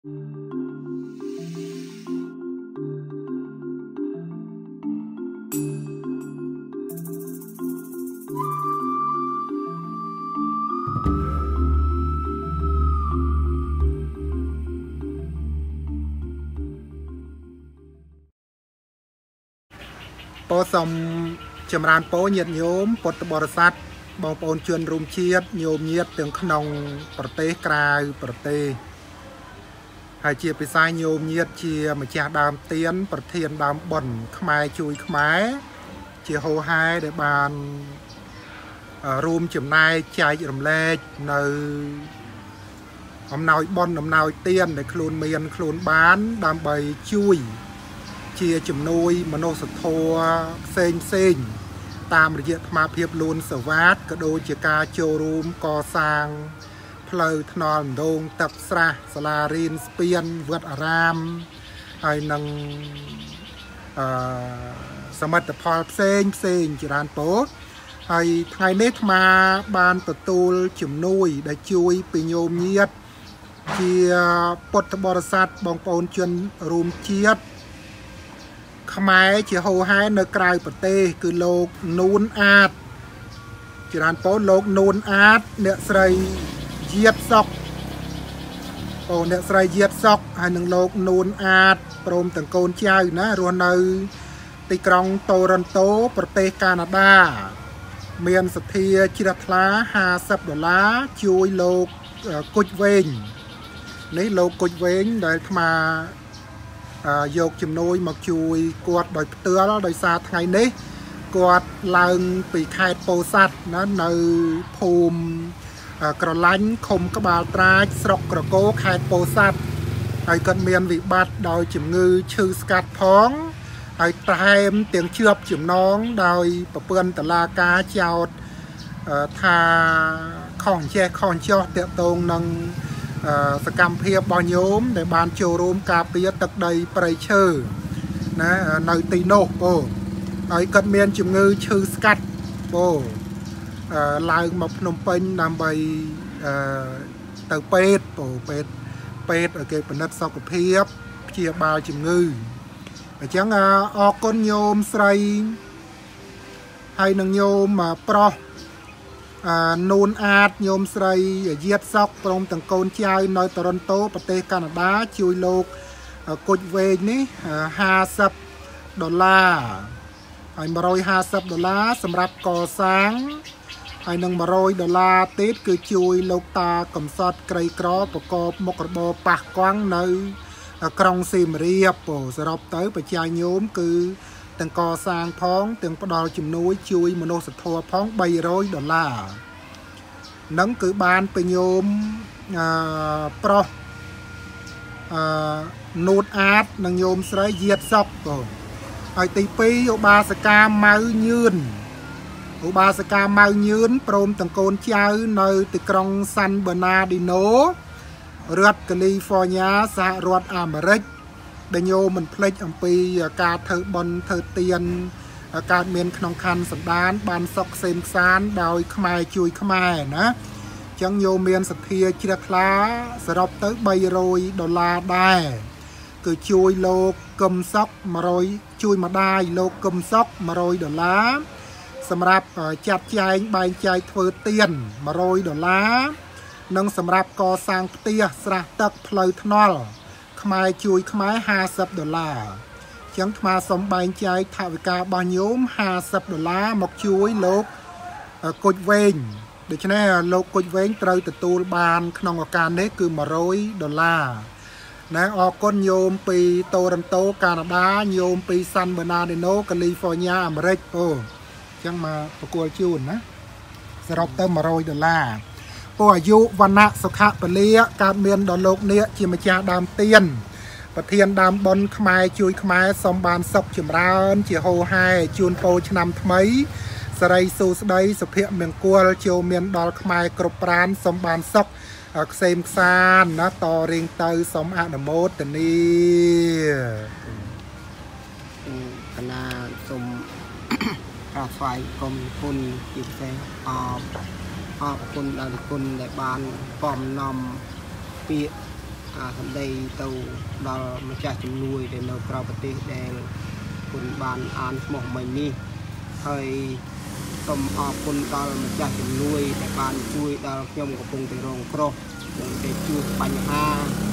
โปสมจำรานโปเงียดโยมปตบริษัทบองปอนชวนรุมเชียดโยมเงียดเตียงขนมประเทศกลายประเทศให้เชียไปสายโยมเงียดเชียมาจากดามเตียนประเทศดามบ่นขมายจุยขมายเชียโฮไฮได้บานรวมจำนายใจรำเล็กในอำนาจบ่นอำนาจเตียนในโคลนเมียนโคลนบ้านดามใบจุยเชียจำนวยมโนสโทเซงเซงตามระยะมาเพียบลูนสวัสดกระโดดเจกาโจรูมก่อสร้างเพลย์ถนนโดงตับสระสลารินสเปียนเวดอารามไอ้นังสมัติพอเซงเซงจีรานโป๊ไอ้ไทยเนตมาบานประตูจำนวยได้ช่วยปิโยมเยียดเชียปตบริษัทบองปอนจนรูมเชียดขมายเชียโฮไฮในกลายประเทศคือโลกนูนอาดจีรานโป๊โลกนูนอาดเนื้อใส่เยียดซอกโอ้เนื้อใส่เยียดซอกให้หนึ่งโลกนูนอาดโปรมต่างโกนเจ้าอยู่นะรวนในตีกรองโตรันโตประเทศแคนาดาเมียนสเทียจิรัตลา$50ช่วยโลกกุดเวงนี่โลกกุดเวงได้มาโยกจำนวนมาช่วยกวดโดยเตือโดยซาไงนี้กวดลังปีไข่โปสัตนะในภูมิกระลังคมกบาลตราสกกระโกไข่โปสัตไอ้กันเมียนวิบัติโดยจำงือชื่อสกัดพ้องไอ้ตายมเตียงเชือบจำน้องโดยประเปื้อนตะลากาเจ้าทาของแช่ของเจ้าเตะตรงนังสกรรมเพียบบอลโยมในบ้านโจรูมกาเปียตักใดไปเชื่อนะในตีโนโปไอ้กัดเมียนจุงงือชื่อสกัดโปลายมาพนมเป็นนำไปเตาเป็ดโปเป็ดโอเคเป็นนัดสกเพียบเชียบาจุงงือจังออกก้นโยมใส่ให้นางโยมมาปลอนูนอาดโยมใส่เยียดซอกตรงต่างโกนเจ้าในโตรอนโตประเทศแคนาดาช่วยโลกกดเวนี้$50ไอ้$150สำหรับก่อสร้างไอ้$100ติดคือช่วยโลกตากำสัดไกรกรอประกอบมกระบอปากกว้างในกรองซีมเรียบโปสำหรับเต๋อประชาโยมคือต่างก่อสร้างพ้องต่างประดอจุ่มนุ้ยช่วยมโนสทัวพ้อง$100นั่นคือบ้านไปโยมปลอนูดอาร์ตนางโยมใส่เยียดซอกโปไอตีปีอุบาสกาเมายืนอุบาสกาเมายืนโปรมต่างโกนเจ้าในติกรองซันเบอร์นาดิโนรัฐแคลิฟอร์เนียสหรัฐอเมริกได้โยมันเพลจอัมปีการเธอบอลเธอเตียนการเมียนขนมคันสันดานบานซอกเซนซานดาวขมายจุยขมายนะจังโยเมียนสเทียจิรคลาสรับเต$100ได้คือช่วยโลกกมซอก100ช่วยมาได้โลกกมซอก$100สำหรับจัดใจใบใจเธอเตียน$100นั่งสำหรับก่อสร้างเตียสระตักเพลย์ทนอลขมายจุยขมาย$50จังมาสมใบใจถาวิกาบอลโยม$50มาช่วยโลกกดเวงโดยเฉพาะโลกกดเวงเตยตูบานขนมอาการนี้คือ$100นะออกก้นโยมปีโตรันโตแคนาดาโยมปีซันเบอร์นาดิโนแคลิฟอร์เนียอเมริกจังมาประกวดจูนนะสรับเติม$100ผู้อายุวันณะสุขะเปลี่ยการเมียนดอนโลกเนี้ยจิมจาดามเตียนประเทียนดามบนขมายจุยขมายสมบานศกจิมรานเจียโฮไฮจูนโปชนำทำไมสไลสูสไดสุเพียเมียงกัวเจียวเมียนดอลขมายกรบปรานสมบานศกเซมซานนะต่อเรียงเตยสมอาณโมตนี่คณะสมกาไฟกรมคุณจิตใจออกคุณดาวคุณในบ้านปอมนำปีทำได้เตาดอลมาจากจำนวนแต่เรากราวปฏิแดงคุณบานอ่านหมอกใหม่นี้เคยสมอคุณดอลมาจากจำนวนแต่บานช่วยดอลยมกับปงไปรองครบปงไปจูบปัญหา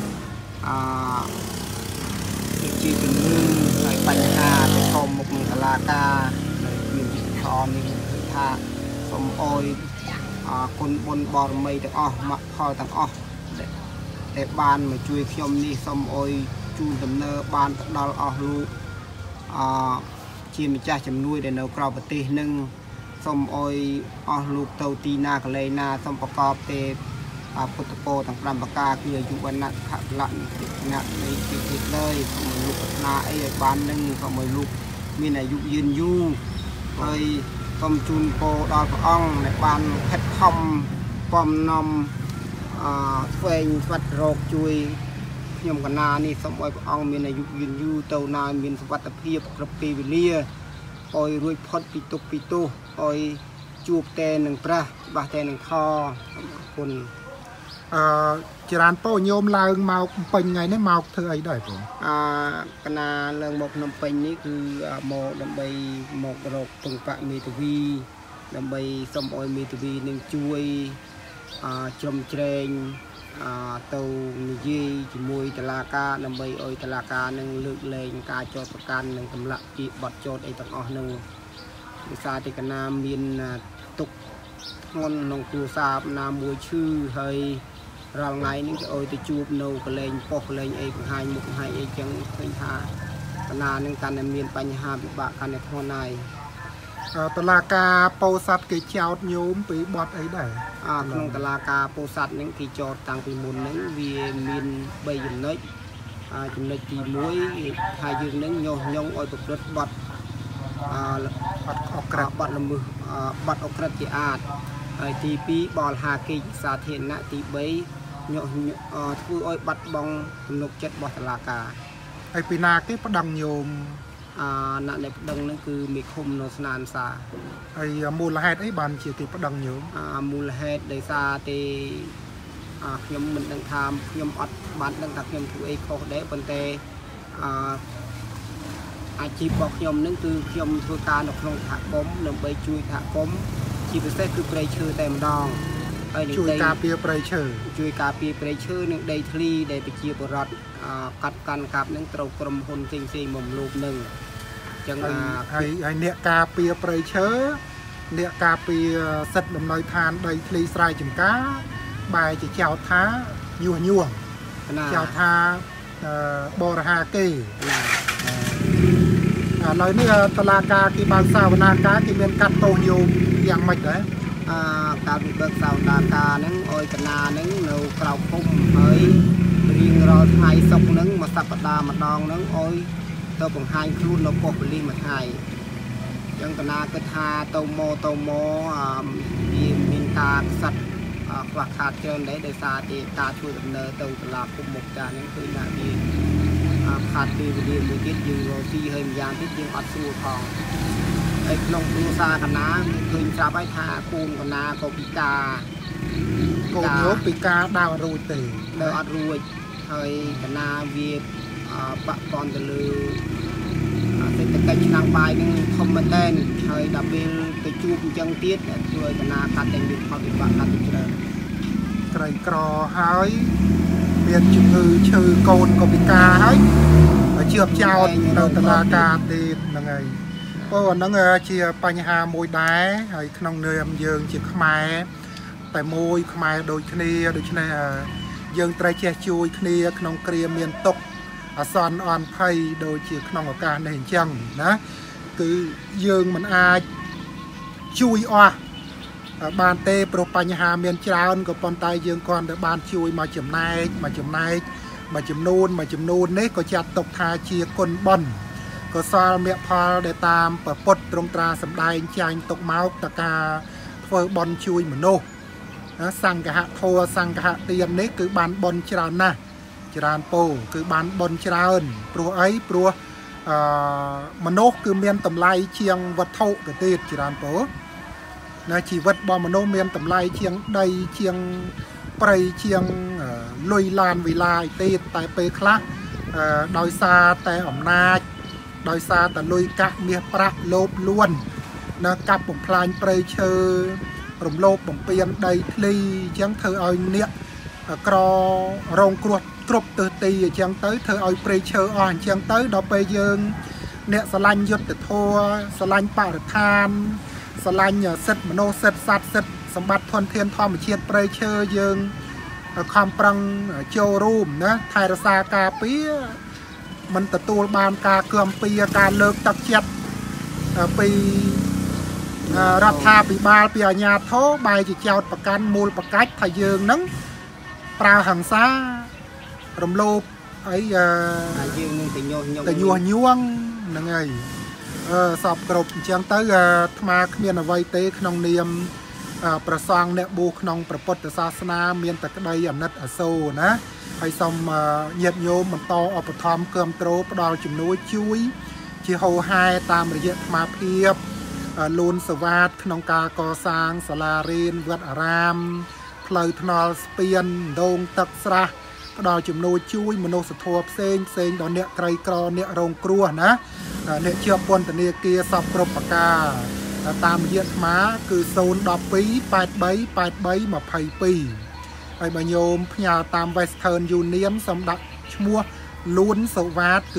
จีเป็นหนึ่งในปัญหาในคอมมุกตลาดาในยืนทอนี่คือท่าสมโอยคนบนบอลไม่ต่างอ้อมาพอต่างอ้อแต่บ้านมาช่วยขยมนี่สมโอยจูนดำเนินบ้านดอลอ้อลูกชีมิจ่าจำนวนเดินเอากราวปฏิหนึ่งสมโอยอ้อลูกเตาตีนากันเลยนาสมประกอบเตพุทธโกต่างปรามปากาคืออยู่วันนักขัดละติดนักในติดเลยสมัยลูกนาไอ้บ้านนึงสมัยลูกมีอายุยืนยู่เคยกรมจูนโปดาวอ่องในบ้านเพชรคอมปอมนมเฟงฟัดโรคจุยยมกันนานี่สมัยอ่องมีอายุยืนยู่เต่านานมีสวัสดิภาพกระปีวิเลียโอยรวยพอดปิตุโอยจูบเตนหนึ่งประบาเตนหนึ่งคอคนจรานโป้โยมลางมาเป็นไงเนี่ยมาเธอไอ้ได้ผมคณะเรื่องหมกน้ำเป็นนี่คือหมกดำใบหมกรกตรงปะมีตวีดำใบสมออยมีตวีหนึ่งช่วยจมเจงเตานิยีจมวยตลาดาดำใบออยตลาดาหนึ่งเลือกเลงกาโจทย์ประกันหนึ่งกำลังจีบดโจทย์ไอ้ต่างอ้อหนึ่งวิชาที่คณะมีนตุกงอนลงครูสาบนามวยชื่อเฮยเราไงนี่ก็โอ้ยจะจูบโนกเลงปอกเลงเอกหายมุกหายเอกจังเป็นหาขนาดนึงการเมียนปัญหาบิบะการในท้องในตลาดกาโปสัตกิจาวโยมปีบอดไอ้ได้ขนมตลาดกาโปสัตนึงกิจอดต่างปีมุนนึงวีเมียนใบยืนนึกจุดนึกตีมวยหายยืนนึงโยงโอ้ยปกรถบอดออกกระบอดลำมือบอดออกกระจีอาดตีปีบอลหากิสาเทนนะตีใบnhọ thui oi bắt bong nục chết bọt là cả ไอปีนาที่ประดังโยมนั่นในประดังนั่นคือมีคุมโนสนานซาไอมูลเหตุไอบานเฉียดที่ประดังโยมมูลเหตุได้ซาตีขยมมันดังทามขยมอัดบ้านดังตักขยมถูกไอโคเดปันเตอาชีพบอกขยมนั่นคือขยมทุการดอกลงถักก้มหนึ่งใบจุยถักก้มชีพเสกคือเปรย์ชื่อเต็มดองช่วยกาเปียเปรย์เชอร์ช่วยกาเปียเปรย์เชอร์หนึ่งได้ทลีได้ไปเชียบรัดกัดกันกับนั่งตรกรมคนจริงจริงหม่อมลูกหนึ่งจังไอเนี่ยกาเปียเปรย์เชอร์เนี่ยกาเปียสัตว์ดำน้อยทานได้ทลีสายจุ่มก้าใบจะเจ้าท้ายั่วเจ้าท้าบอระฮาเก้เลยเนี่ยตลาดกาที่บางสาวนาคาที่เป็นกัดโตโยมอย่างไม่ได้การเบิกสาวนาคานั้นโอยกนานั้นเรากล่าวพุ่มเฮ้ยเรียงรอไทยสกนั้นมาสัปดาห์มาดองนั้นโอยตัวของไฮครูนเราปกลีมาไทยยังกนาก็ทาโตโมมีมินตาสัตว์ฝากขาดเจริญได้ซาติตาช่วยดำเนินตัวตลาดพุ่มหมกจานั้นคือนาดีขาดปีเรียนมือยึดยืนโรตีเฮมยานที่ยิงอัดสู้ทองไอ้ลงดูซากันนะคืนจะไปทาคูนกันนะโกปิกาโกโยปิกาดาวรูเตดาวรูเฮ้ยกันนาเวียปะปอนตะลือเศรษฐกิจนางใบนึงคอมเมนต์เฮ้ยดับเบิลไปจูบจังเตี้ยช่วยกันนาคัดแต่งยุคเขาเป็นบัตรคัดเจริญไตรกรอเฮ้ยเบียนจุดชื่อโกนโกปิกาเฮ้ยเชื่อมเจ้าเราตลาดกาตียังไงก็นั่งเชียปัญหามวยได้ไอ้ขนมเนยมยืงเชียขมายแต่มวยขมายโดยชนีโดยชนียืงไตรเชียช่วยชนีขนมเกลียเมียนตกซอนอ่อนไพ่โดยเชียขนมอาการในเห็นจังนะคือยืงมันอาช่วยอ่ะบานเตโปรปัญหาเมียนจานกับปอนไตยืงก่อนแต่บานช่วยมาจำนายมาจำนูนนี่ก็จะตกทาเชียคนบอลก็ซาเมียพอได้ตามเปิดปดตรงตราสำได้จานตกเมาส์ตะกาเฟอร์บอลช่วยเหมือนโนสังกะโทสังกะเตียนนี่คือบานบอลจรานะจรานโปคือบานบอลจรานปลัวไอ้ปลัวมโนคือเมียนตำไลเชียงวัดเท่ากระเตียจรานโปนะชีวิตบอลมโนเมียนตำไลเชียงใดเชียงប្រៃជាងលុយឡានវិឡាយទេតែពេលខ្លះដោយសារតែអំណាចដោយសារតែលុយកាក់មាសប្រាក់លោភលួននៅកាប់បំផ្លាញព្រៃឈើរំលោភបំពានដីធ្លីអញ្ចឹងធ្វើឲ្យអ្នកក្ររងគ្រោះគ្រប់ទិសទីអញ្ចឹងទៅធ្វើឲ្យព្រៃឈើអស់អញ្ចឹងទៅដល់ពេលយើងអ្នកស្រឡាញ់យុត្តិធម៌ស្រឡាញ់បរិស្ថានស្រឡាញ់សិទ្ធិមនុស្សសិទ្ធិសត្វសិទ្ធិសម្បត្តិធនធានធម្មជាតិព្រៃឈើយើងខំប្រឹងចូលរួមណាថែរក្សាការពារមិនទទួលបានការគំពីការលើកទឹកចិត្តពីរដ្ឋាភិបាលពីអាជ្ញាធរបែរជាចោទប្រកាន់មូលបកាច់ថាយើងនឹងប្រើហិង្សារំលោភអីយើងនឹងទៅញុះញង់ហ្នឹងហើយសពគ្រប់អញ្ចឹងទៅអាត្មាគ្មានអ្វីទេក្នុងនាមប្រសង់អ្នកបួសក្នុងព្រះពុទ្ធសាសនាមានតែក្តីអាណិតអាសូរណាហើយសូមញាតិញោមបន្តឧបត្ថម្ភគាំទ្រផ្ដល់ជំនួយជួយជាហូរហែតាមរយៈអាត្មាភាពលូនសវ៉ាតក្នុងការកសាងសាលារៀនវត្តអារាមផ្លូវថ្នល់ស្ពានដងទឹកស្រះផ្ដល់ជំនួយជួយមនុស្សធម៌ផ្សេងដល់អ្នកក្រីក្រអ្នករងគ្រោះណាអ្នកជាប់ពន្ធនាគារសពគ្រប់ប្រការតាមរយៈអាត្មាគឺ012 83 83 22ហើយបើញោមផ្ញើតាម Western Union សូមដាក់ឈ្មោះលួនសវ៉ាតគឺ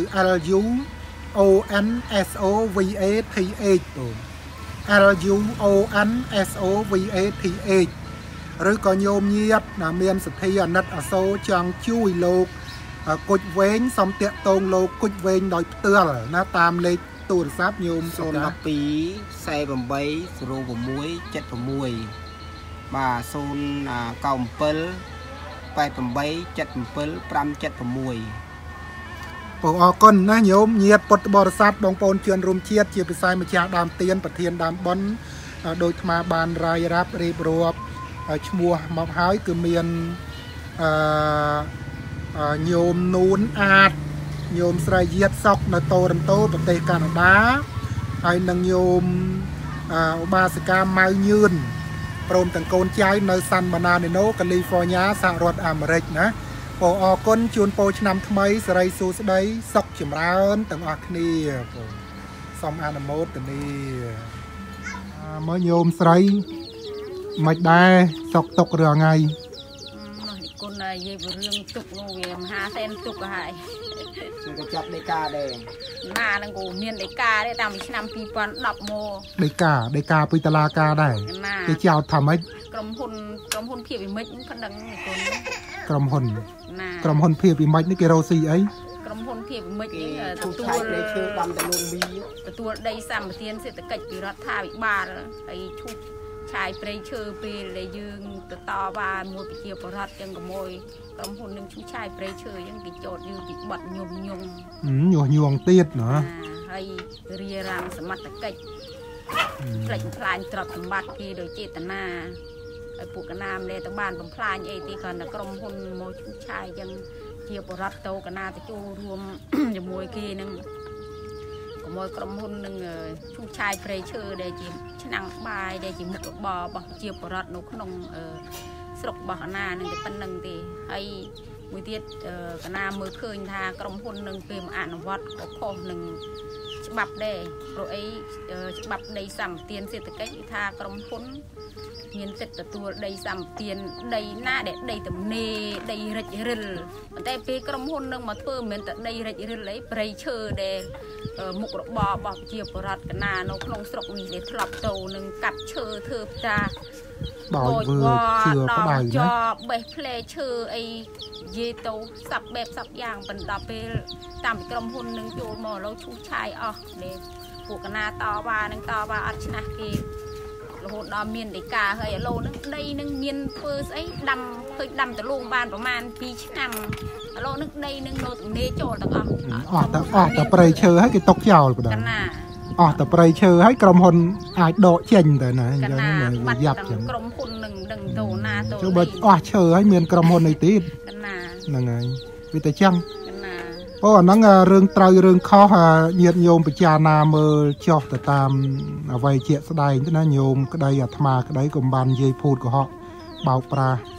LUONSOVATH LUONSOVATH ឬក៏ញោមញាតមានសទ្ធាអាណិតអាសូរចង់ជួយលោកគុជវែងសូមតាក់ទងលោកគុជវែងដោយផ្ទាល់ណាតាមលេខទូរស័ព្ទញោម 012 48 06 76បាទ097 88 77 576 បងអរគុណណាញោមញាតពុទ្ធបរិស័ទបងប្អូនជនរួមជាតិជាពិសេសម្ចាស់ដើមទៀនប្រធានដើមបុណ្យដោយអាត្មាបានរាយរាប់រៀបរាប់ឈ្មោះមកហើយគឺមានញោមនូនអាតញោមស្រីយាតសុកនៅតូរ៉ន្តូប្រទេសកាណាដាហើយនឹងញោមឧបាសិកាម៉ៅញឿនព្រមទាំងកូនចៅនៅសាន់បាណានីណូកាលីហ្វ័រញ៉ាសហរដ្ឋអាមេរិកណាបងអរគុណជូនពរឆ្នាំថ្មីសិរីសួស្តីសុខចម្រើនទាំងអស់គ្នាបងសូមអនុមោទនាមកញោមស្រីមិនដែរសុកទុករឿងថ្ងៃគុណនិយាយរឿងទុកនោះវាមហាសែនទុកក៏ហើយក៏ចាប់ដីកាដែរណានឹងក៏មានដីកាដែរតាំងពីឆ្នាំ2010មកដីកាពីតឡាការដែរគេចោទថាម៉េចក្រុមហ៊ុនភាពវិមិចប៉ុណ្ណឹងគុណក្រុមហ៊ុនភាពវិមិចនេះគេរកស៊ីអីក្រុមហ៊ុនភាពវិមិចនេះទទួលដីឈើដាំដលងវីទទួលដីសម្បត្តិសេដ្ឋកិច្ចពីរដ្ឋាភិបាលហើយឈូសឆាយព្រៃឈើពេលដែលយើងទៅតវ៉ាមួយប្រជាពលរដ្ឋចឹងក៏មួយក្រុមហ៊ុននឹងឈូសឆាយព្រៃឈើចឹងគេចោទយើងពីបទញុះញង់ទៀតណាហើយរារាំងសមត្ថកិច្ចផ្លេចបំផ្លាញទ្រព្យសម្បត្តិគេដោយចេតនាហើយពួកកណាមលែទៅបានបំផ្លាញអីទីគ្រាន់តែក្រុមហ៊ុនមកឈូសឆាយចឹងជាបរិបទទៅកណាទៅចូលរួមជាមួយគេនឹងកុំឲ្យក្រុមហ៊ុននឹងឈូសឆាយព្រៃឈើដែលជាឆ្នាំងបាយដែលជាមុខរបររបស់ជាបរិបទនៅក្នុងស្រុករបស់កណានឹងតែប៉ុណ្្នឹងទេហើយមួយទៀតកណាមើលឃើញថាក្រុមហ៊ុននឹងពេលអនុវត្តក៏ខុសនឹងច្បាប់ដែរព្រោះអីច្បាប់ដីសម្បត្តិសេដ្ឋកិច្ចថាក្រុមហ៊ុនមានសិទ្ធិទទួលដីសម្បត្តិដីណាដែលដីទំនេរដីរិចរិលប៉ុន្តែពេលក្រុមហ៊ុននឹងមកធ្វើមិនមែនតែដីរិចរិលអីព្រៃឈើដែលមុខរបររបស់ប្រជាពលរដ្ឋកណានៅក្នុងស្រុកនេះដែលធ្លាប់ទៅនឹងកាត់ឈើធ្វើផ្ទះដោយធ្វើជឿផ្ដៅណាបេះផ្លែឈើអីនិយាយទៅសັບបែបសັບយ៉ាងប៉ុន្តែពេលតាមពីក្រុមហ៊ុននឹងចូលមកឥឡូវឈូសឆាយអស់ដែលពួកកណាតវ៉ានឹងតវ៉ាអត់ឆ្នះគេរហូតដល់មានដីកាហើយឥឡូវហ្នឹងដីនឹងមានធ្វើស្អីដាំឃើញដាំតលងបានប្រហែល2ឆ្នាំឥឡូវហ្នឹងដីនឹងនៅទំនេរចូលទាំងអស់តែព្រៃឈើហើយគេຕົកចោលបណ្ដោយអស់តែព្រៃឈើហើយក្រុមហ៊ុនអាចដកចេញទៅណាអញ្ចឹងវាយ៉ាប់ចឹងក្រុមហ៊ុននឹងដឹងទៅណាទៅចុះបើអស់ឈើហើយមានក្រុមហ៊ុនអីទៀតហ្នឹងហើយវាតែចឹងអូអាហ្នឹងរឿងត្រូវរឿងខុសញាតិញោមពិចារណាមើលចោះទៅតាមអ្វីជាក់ស្ដែងទៅណាញោមក្តីអាត្មាក្តីកុំបាននិយាយភូតកុហកបោកប្រាស់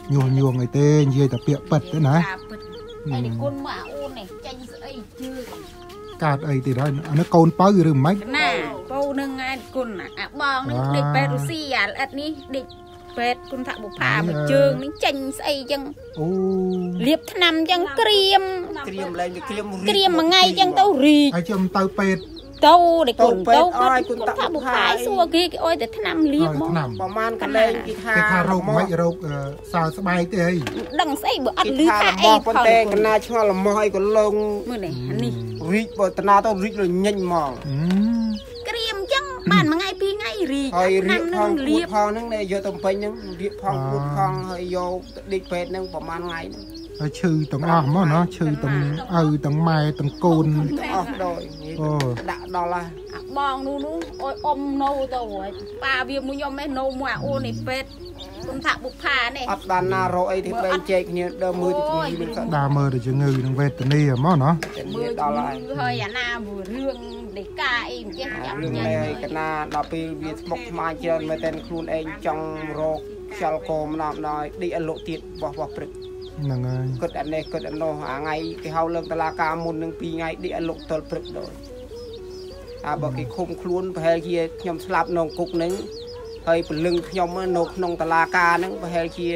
ញួរអីទេនិយាយតែពាក្យប៉ិតទេណាហើយនេះគុណមកអូននេះចាញ់ស្អីជឿកាត់អីទៀតហើយអានេះកូនបើឬមិនណាពូនឹងឯងគុណអាបងនឹងដេកពេទ្យរុស្ស៊ីអាល្អិតនេះដេកពេទ្យគុណថាបុផាមួយជើងនេះចាញ់ស្អីចឹងអូលាបថ្នាំចឹងក្រៀមឡើងវាក្រៀមមួយថ្ងៃចឹងទៅរីកហើយខ្ញុំទៅពេទ្យទៅដេកគុណទៅគុណថាបុផាសួរគេអុយតែថ្នាំលាបមកប្រហែលកន្លែងគេថារោគមិនរោគសើស្បែកទេអីដឹងស្អីបើអត់លឺថាអីប៉ុន្តែកណាឆ្ងល់ល្មោះអីក៏លងមើលនេះរីកបើតណាទៅរីកលញិញហ្មងក្រៀមចឹងបានមួយថ្ងៃពីរថ្ងៃរីកហើយរៀបផងលាបផងហ្នឹងយកទៅពេញហ្នឹងរៀបផងពួតផងហើយយកដេកពេទ្យហ្នឹងប្រហែលថ្ងៃហ្នឹងហើយឈឺទាំងអស់ហ្មងណាឈឺទាំងឪទាំងម៉ែទាំងកូនអស់ដោយដាក់ដល់ហើយបងនោះអុយអ៊ំនៅទៅប៉ាវាមួយខ្ញុំឯងនៅមួយអូននេះពេទ្យគុំថាបុផានេះអត់បានណារកអីទេបែងចែកគ្នាដើមមើលទៅជំងឺនឹងក៏ដើមមើលទៅជំងឺនឹងវេទនាហ្មងណាមើលដល់ហើយអាណាមួយរឿងដេកាអីមិនចេះចាំញ៉ៃហើយកណាដល់ពេលវាស្មុកស្មាញច្រើនមែនតែខ្លួនឯងចង់រកខ្យល់កម្ដងដល់ដេកអលុទៀតបោះព្រឹកហ្នឹងហើយគិតអានេះគិតអានោះអាថ្ងៃគេហៅលើកតឡាការមុននឹង2ថ្ងៃដេកអលុទល់ព្រឹកដល់បើគេឃុំខ្លួនប្រហែលជាខ្ញុំស្លាប់នៅគុកហ្នឹងហើយពលឹងខ្ញុំនៅក្នុងតឡាការហ្នឹងប្រហែលជា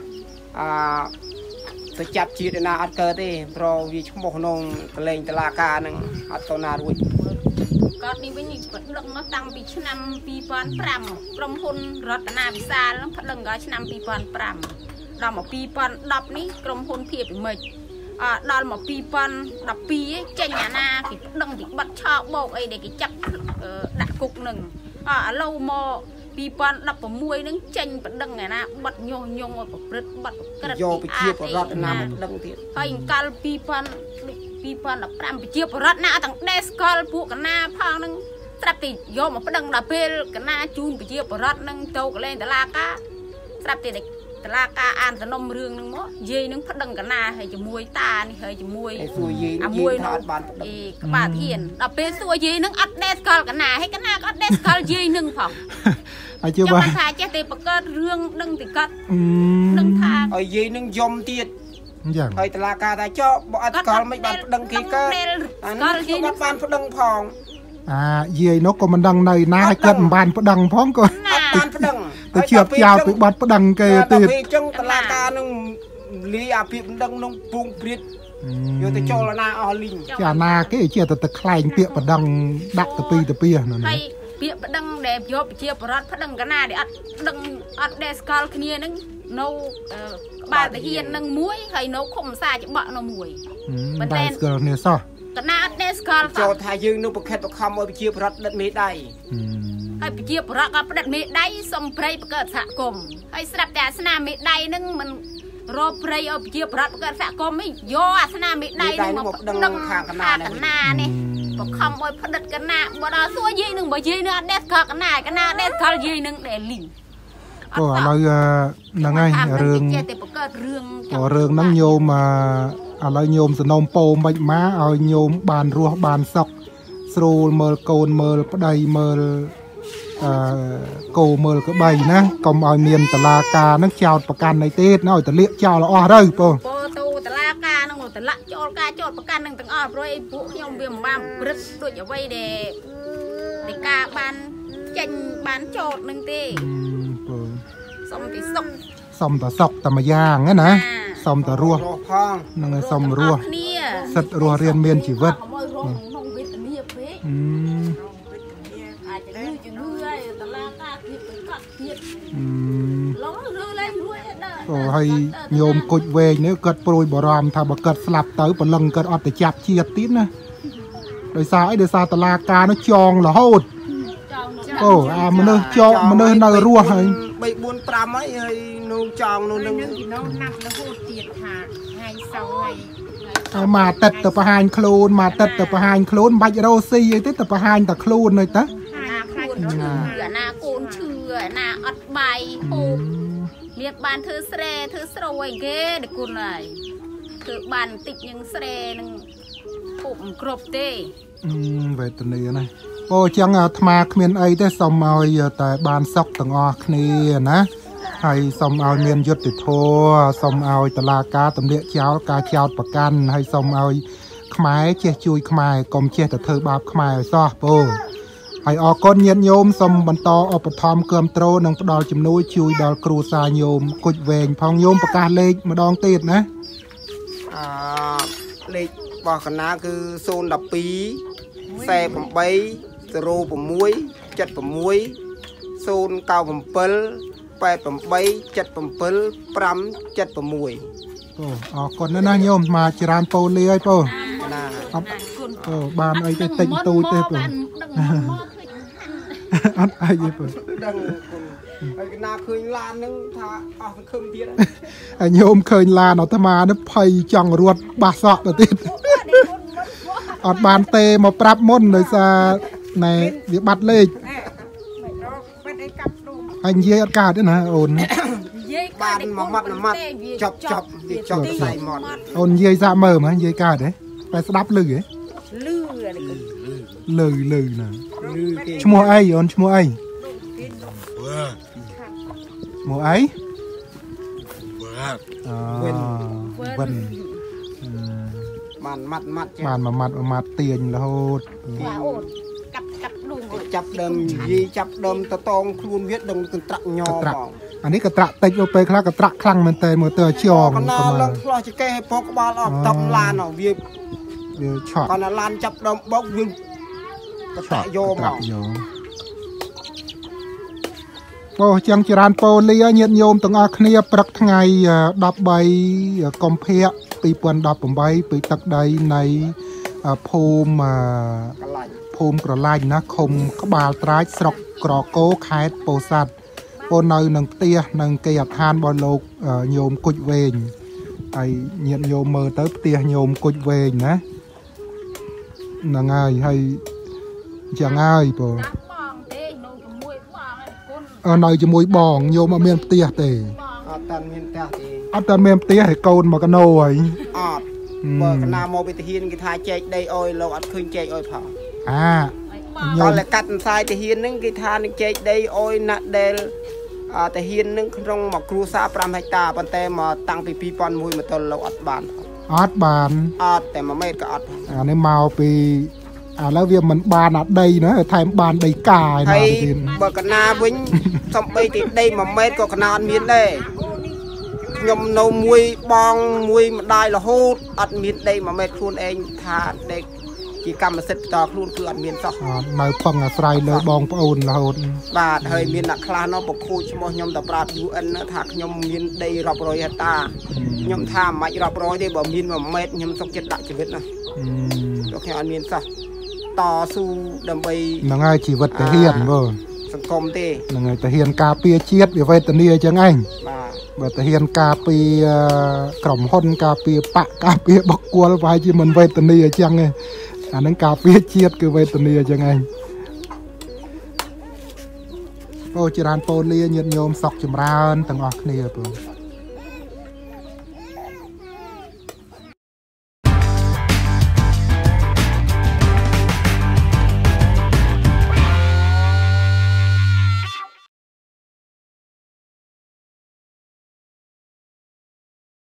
ទៅចាប់ជាតិណាអត់កើតទេព្រោះវាឈ្មោះក្នុងកលែងតឡាការហ្នឹងអត់ទៅណារួចគាត់នេះវិញប្តឹងមកតាំងពីឆ្នាំ2005ក្រុមហ៊ុនរតនាវិសាលហ្នឹងប្តឹងដល់ឆ្នាំ2005ដល់មក2010នេះក្រុមហ៊ុនភាពពិមិចដល់មក2012ចេញអាណាគេប្តឹងពីបាត់ឆោបោកអីដែលគេចាប់ដាក់គុកនឹងឥឡូវមក2016នឹងចេញប្តឹងអាណាបាត់ញុះញង់ឲ្យប្រព្រឹត្តបាត់ក្រិតយកប្រជាពលរដ្ឋណាមកប្តឹងទៀតហើយអង្កល2015ប្រជាពលរដ្ឋណាទាំងដេសកលពួកកណាផងនឹងស្រាប់តែយកមកប្តឹងដល់ពេលកណាជូនប្រជាពលរដ្ឋនឹងទៅកលែងតឡាការស្រាប់តែតឡាការអានសំណុំរឿងនឹងមកយាយនឹងប្តឹងកណាហើយជាមួយតានេះហើយជាមួយមួយថាអត់បានប្តឹងក្បាលហ៊ានដល់ពេលសួរយាយនឹងអត់ដេសកលកណាហើយកណាក៏អត់ដេសកលយាយនឹងផងហើយជឿបើថាចេះតែបង្កើតរឿងដឹងទីកាត់ដឹងថាឲ្យយាយនឹងយំទៀតអញ្ចឹងហើយតឡាការថាចុះបើអត់កលមិនបានប្តឹងគេកើតអានេះគេអត់បានប្តឹងផងយាយនោះក៏មិនដឹងនៅណាហើយគាត់មិនបានប្តឹងផងក៏អត់បានប្តឹងទៅជាប់ចោលទៅបាត់ប្តឹងគេទៀតពេលអញ្ចឹងតឡាការនឹងលាយអាពាក្យប្តឹងនឹងពុងព្រាតយកទៅចូលណាអស់លីងចាណាគេជាទៅខ្លែងពាក្យប្តឹងដាក់ទៅពីហ្នឹងហើយពាក្យប្តឹងដែលយកប្រជាប្រដ្ឋប្តឹងកណាដែលអត់ដឹងអត់ដេសកលគ្នានឹងនៅក្បាលតាហ៊ាននឹងមួយហើយនៅឃុំសាច្បាក់នៅមួយប៉ុន្តែស្គាល់គ្នាសោះកណាអត់ដេសកលចូលថាយើងនឹងប្រខិតប្រខំឲ្យប្រជាប្រដ្ឋដិតមេដៃហើយប្រជាប្រដ្ឋក៏ផ្ដិតមេដៃសុំព្រៃបង្កើតសហគមន៍ហើយស្រាប់តែអាសនាមេដៃនឹងមិនរកព្រៃឲ្យប្រជាប្រដ្ឋបង្កើតសហគមន៍នេះយកអាសនាមេដៃនឹងមកប្តឹងខាងកណានេះបង្ខំឲ្យផ្ដិតកណាបើដល់សួរយាយនឹងបើយាយនឹងអត់ដេសកលកណាដេសកលយាយនឹងដែលលីងឥឡូវហ្នឹងហើយរឿងហ្នឹងញោមឥឡូវញោមសនំពោមិនមកឲ្យញោមបានរស់បានសុខស្រួលមើលកូនមើលប្តីមើលគោមើលក្បីណាកុំឲ្យមានតឡាការហ្នឹងចោតប្រកាន់អីទៀតណាឲ្យតលាកចោលអស់ទៅបងទៅតឡាការហ្នឹងតលាក់ចោលការចោតប្រកាន់ហ្នឹងទាំងអស់ព្រោះអីពួកខ្ញុំវាមិនបានព្រឹត្តដូចអ្វីដែលការបានចេញបានចោតហ្នឹងទេបងសុំតែសុខសុំតែសុខតែមួយយ៉ាងណាសុំតែរស់ហ្នឹងហើយសុំរស់សិទ្ធិរស់រៀនមានជីវិតក្នុងវេទនាពេកអាចទៅជំងឺហើយតឡាការទៀតទៅកាត់ទៀតឡងរើលែងរួចដល់អូហើយញោមគុជវែងនេះគាត់ព្រួយបារម្ភថាបើគាត់ស្លាប់ទៅព្រលឹងគាត់អត់ទៅចាប់ជាតិទៀតណាដោយសារអីដោយសារតឡាការនោះចងរហូតអូអាមនុស្សចោមនុស្សនៅរស់ហើយ 3 4 5ហើយនៅចងនៅនឹងនៅណាស់រហូតទៀតថាថ្ងៃសៅរ៍ហើយមកទឹកទៅបង្ហាញខ្លួនមកទឹកទៅបង្ហាញខ្លួនមិនបាច់រស់ស៊ីអីទេទៅបង្ហាញតែខ្លួនទៅតាអាណាកូនឈឺអាណាអត់បាយហូបមានបានធ្វើស្រែធ្វើស្រូវអីគេតែគុណហើយធ្វើបានបន្តិចនឹងស្រែនឹងហូបមិនគ្រប់ទេវេទនាណាអូចឹងអាត្មាគ្មានអីទេសុំឲ្យតែបានសុខទាំងអស់គ្នាណាហើយសូមឲ្យមានយុត្តិធម៌សូមឲ្យតុលាការទម្លាក់ចោលការចោទប្រកាន់ហើយសូមឲ្យខ្មែរចេះជួយខ្មែរកុំចេះតែធ្វើបាបខ្មែរឲ្យសោះពូហើយអរគុណញាតិញោមសូមបន្តឧបត្ថម្ភគាំទ្រនិងផ្ដល់ជំនួយជួយដល់គ្រួសារញោមគុជវែងផងញោមប្រកាសលេខម្ដងទៀតណាលេខរបស់កណាគឺ012 48 06 76 097 88 77 576 អូអរគុណណាស់ញោមមកច្រើនពូលាហើយពូណាអត់អូបានអីទេតិចតួចទេពូអត់អីទេពូដឹងគុណហើយកណាឃើញឡានហ្នឹងថាអស់សង្ឃឹមទៀតហើយញោមឃើញឡានអាត្មានេះភ័យចង់រត់បាសសក់ទៅទៀតអត់បានទេមកប្រាប់មុនដោយសារណែវាបាត់លេខហើយនិយាយអត់កើតទេណាអូននិយាយបានមួយម៉ាត់ចប់វាចប់ស្អីម៉ត់អូននិយាយសាក់មើលមកនិយាយកើតទេតែស្ដាប់លឺហ៎លឺណាឈ្មោះអីអូនឈ្មោះអីឈ្មោះអីវិនបានម៉ាត់បានមួយម៉ាត់ទាញរហូតអូនកាប់ដួងចាប់ដើមនិយាយចាប់ដើមតតងខ្លួនវាដឹងកន្ត្រាក់ញោមបងអានេះកត្រាក់តិចទៅពេលខ្លះកត្រាក់ខ្លាំងមែនតើមើលទៅចងកណ្ដាលឡើងឆ្លោះចកេឲ្យផងក្បាលអត់តប់ឡានវាឆក់គាត់ឡានចាប់ដើមបោកវាកត្រាក់យកមកបងចឹងចរានប៉ូលីញាតិញោមទាំងអស់គ្នាព្រឹកថ្ងៃ13កុម្ភៈ2018ពីទឹកដីនៃភូមិក្រឡាញ់ណាឃុំក្បាលត្រាចស្រុកក្រគរខេត្តពោធិ៍សាត់បងនៅនឹងផ្ទះនឹងគេអដ្ឋានរបស់លោកញោមគុជវែងហើយញាតិញោមមើលទៅផ្ទះញោមគុជវែងណាហ្នឹងហើយចឹងហើយបងនៅជាមួយបងញោមអត់មានផ្ទះទេអត់តាន់មានផ្ទះទេអត់តាន់មានផ្ទះឲ្យកូនមកកណូហើយអត់បើកណាមកវិទ្យានគេថាចែកដីអុយលោកអត់ឃើញចែកអុយផងញោមតែកាត់ផ្សាយទាហានហ្នឹងគេថានឹងចែកដីអុយណាស់ដែលទាហានហ្នឹងក្នុងមួយគ្រួសារ5ហិកតាប៉ុន្តែមកតាំងពី2001មកទល់លោកអត់បានអត់តែ1ម៉ែត្រក៏អត់អានេះមកពីឥឡូវវាមិនបានអាដីណាថែមបានដីកាយណាទៀតបើកណាវិញសំបីទីដី1ម៉ែត្រក៏កណាអត់មានដែរខ្ញុំនៅមួយបងមួយម្ដាយរហូតអត់មានដី1ម៉ែត្រខ្លួនឯងថាដេកជាកម្មសិទ្ធិបន្តខ្លួនគឺអត់មានសោះនៅពឹងអាស្រ័យលើបងប្អូនរហូតបាទហើយមានអ្នកខ្លះនោះបខូចឈ្មោះខ្ញុំទៅប្រាប់ UN ថាខ្ញុំមានដីរាប់រយហិកតាខ្ញុំថាមិនរាប់រយទេបើមាន1ម៉ែត្រខ្ញុំសុខចិត្តដាក់ជីវិតណាលោកខ្ញុំអត់មានសោះតស៊ូដើម្បីហ្នឹងហើយជីវិតទាហានបងសង្គមទេហ្នឹងហើយទាហានការពារជាតិវាវេទនាអញ្ចឹងឯងបាទបើទាហានការពារក្រុមហ៊ុនការពារបកការពារបុគ្គលប្រហែលជាមិនវេទនាអញ្ចឹងឯងអាហ្នឹងការពារជាតិគឺវេទនាអញ្ចឹងឯងបងចរានប៉ូលីញាតិញោមសុខចម្រើនទាំងអស់គ្នាបង